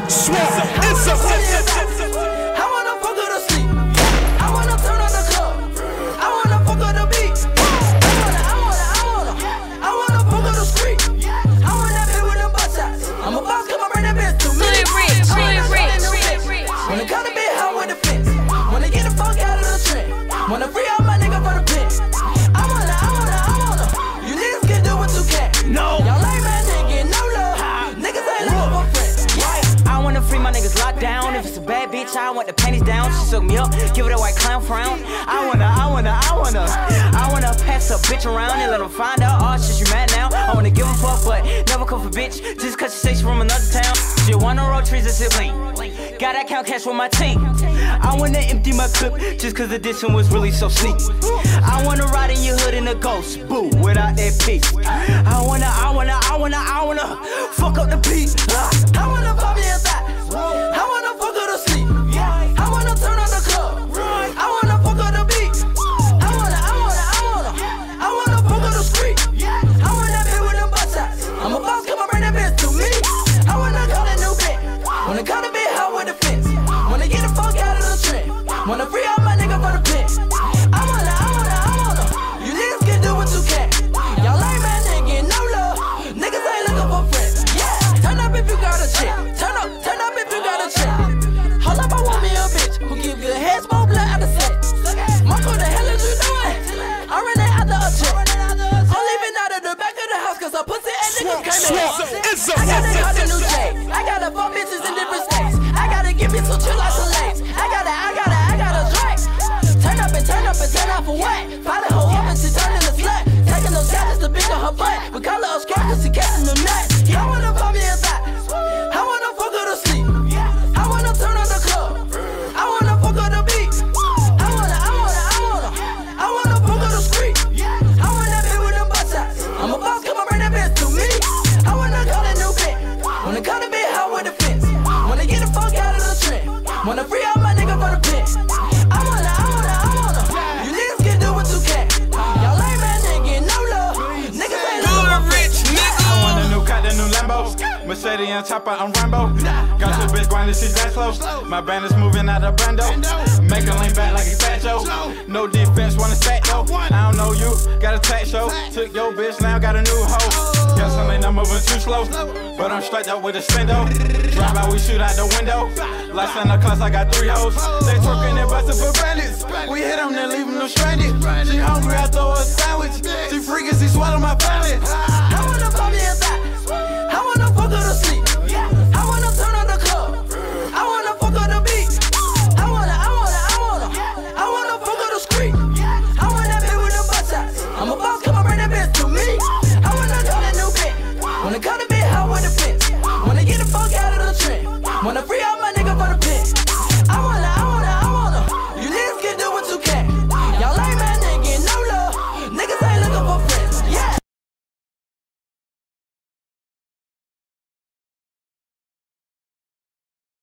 I wanna fuck her to sleep. I wanna turn on the club. I wanna fuck her to beat. I wanna fuck her to street. I want that bitch with them butt shots. I'm a boss, come on, bring that bitch to me. Wanna cut a bit hot with the fence. Wanna get the fuck out of the trend. Wanna free out my nigga for the pen. I wanna. You niggas can do what you can. No. Y'all like man, nigga, no love. Niggas ain't looking for friends. I wanna free my niggas locked down. If it's a bad bitch, I want the panties down. She soak me up, give it a white clown frown. I wanna pass a bitch around and let them find out. Oh shit, you mad now? I wanna give a fuck, but never come for bitch. Just cause she say she from another town. She wanna roll trees and sip lean. Gotta count cash with my team. I wanna empty my clip just cause the distance was really so sneaky. I wanna ride in your hood in a ghost, boo, without that piece. I wanna fuck up the beat. I wanna pop me inside. I wanna fuck her to sleep. I wanna turn on the club. I wanna fuck her to beat. I wanna fuck her to street. I want that bitch with them butt shots. I'm a boss, come on, bring that bitch to me. I wanna call a new bitch. Wanna cut a bit hot with the fence. Wanna get the fuck out of the trend. Wanna free out my nigga for the pen. I wanna. You niggas can do what you can. Y'all like man, nigga, no love. Niggas ain't looking for friends. Yeah, turn up if you got a chick. Turn up if you got a chick. Hold up, I want me a bitch who give you a head, smoke blood out of sex. Mark, what the hell is you doing? I ran it out the check. I'm leaving out of the back of the house cause a pussy ass niggas came in. I gotta call the new J. I gotta fuck bitches in different states. I gotta give me some chill out some lanes. I gotta drink. Turn up for what? Follow her up and she turning the slut. Taking those shots to bitch on her butt. We call her a skirt cause she catching them nuts. I wanna fuck me inside. I wanna fuck her to sleep. I wanna turn on the club. I wanna fuck her to beat. I wanna fuck her to street. I want that bitch with them butt shots. I'm a boss, come on, bring that bitch to me. I wanna call a new bitch. Wanna cut a bit hot with the fence. Wanna get the fuck out of the trend. Wanna free out my nigga for the pen. I wanna. You niggas can do what you can. Y'all like man, nigga, no love. Niggas ain't looking for rich nigga. I want a new cut, a new Lambo. Mercedes and chopper, I'm Rambo. Got your bitch grinding, she's that slow. My band is moving out of bando. Make her lean back like a fat show. No defense, wanna stack though. I don't know you, got a tax show. Took your bitch, now got a new hoe. Guess I ain't moving too slow, but I'm straight up with a stendo. Drive out, we shoot out the window. Like Santa Claus, I got 3 hoes. They twerking and bustin' for bandits. We hit them, then leave them no stranded. She hungry, I throw her a sandwich. She freaking, she swallow my palate. I wanna fuck me inside. I wanna fuck her to sleep. I wanna turn on the club. I wanna fuck her to beat. I wanna fuck her to street. I want that bitch with them butt shots. I'm a boss, come on, bring that bitch to me. I wanna call a new bitch. Wanna cut a bit hot with the fence. Wanna get the fuck out of the trend. Wanna free